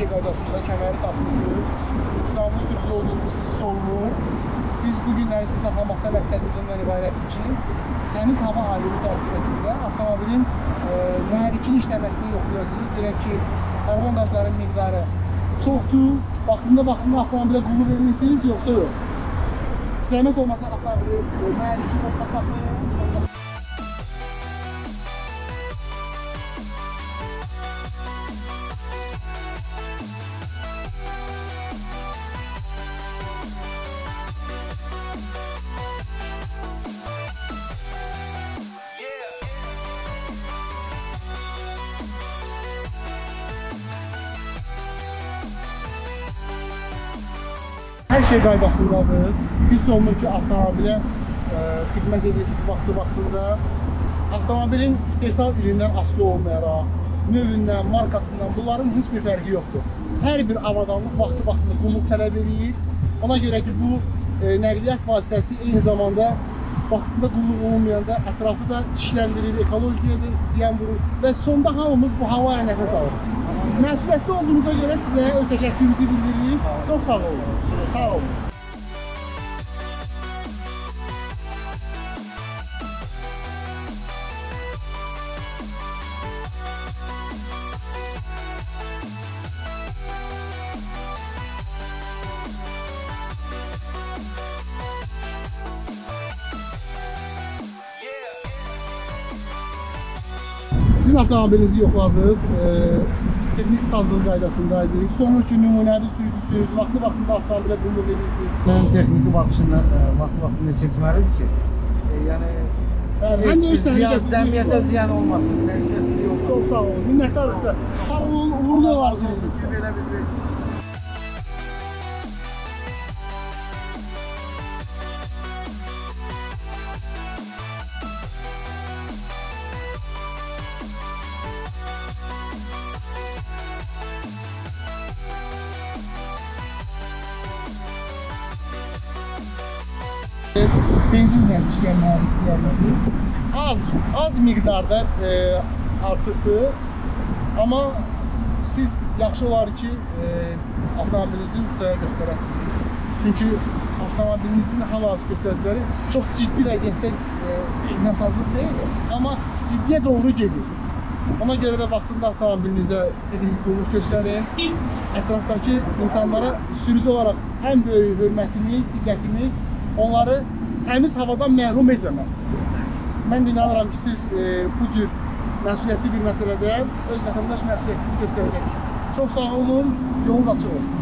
şey qaydasında kəməri taxmışsınız, nizamlı sürücü olduğunuz hiss olunur. Biz bu günləri sizi saxlamaqda məqsədimiz ondan ibarətdir ki, təmiz hava aləmi çərçivəsində avtomobilin mühərrikin işləməsini yoxlayacağıq. Deyək ki, karbon qazların miqdarı çoxdur, vaxtında avtomobilə qulluq edirsiniz, yoxsa yox. Zəhmət olmasa avtomobili mühərriki orta saxlayın. Hər şey qaydasındadır. Hiss olunur ki, avtomobilə xidmət edirsiniz vaxtında. Avtomobilin istehsal ilindən asılı olmayaraq, növündən, markasından bunların heç bir fərqi yoxdur. Hər bir avadanlıq vaxtında qulluq tələb edir. Ona görə ki, bu nəqliyyat vasitəsi eyni zamanda vaxtında qulluq olunmayanda ətrafı da çişləndirir, ekologiyaya ziyan vurur və sonda hamımız bu hava ilə nəfəs alır. Məsuliyyətli olduğunuza görə sizə öz təşəkkürümüzü bildiririk. Çox sağ olun. Sağ olun. Sizin avtomobilinizi yoxladıq, texnik sazlıq qaydasındaydı. Sonraki nümunəvi sürücüsünüz, vaxtında avtomobilə qulluq edirsiniz. Mən texniki baxışında vaxtında keçməlidir ki, yəni cəmiyyətə ziyan olmasın. Çox sağ olun, minnətdarıq sizə. Sağ olun, uğurlu olarsınız. Benzinlə işləyən mühərriklərdir. Az miqdarda artıqdır. Amma siz yaxşı olar ki, avtomobilinizi ustaya göstərəsiniz. Çünki avtomobilinizin hal-hazır göstəriciləri çox ciddi vəziyyətdə nasazlıq deyil, amma ciddiyə doğru gedir. Ona görə də vaxtında avtomobilinizə texnik qulluq göstərin. Ətrafdakı insanlara sürücü olaraq ən böyük hörmətimiz, diqqətimiz onları təmiz havadan məhrum etməmək. Mən də inanıram ki, siz bu cür məsuliyyətli bir məsələdə öz vətəndaş məsuliyyətinizi göstərəcəksiniz. Çox sağ olun, yolunuz açıq olsun.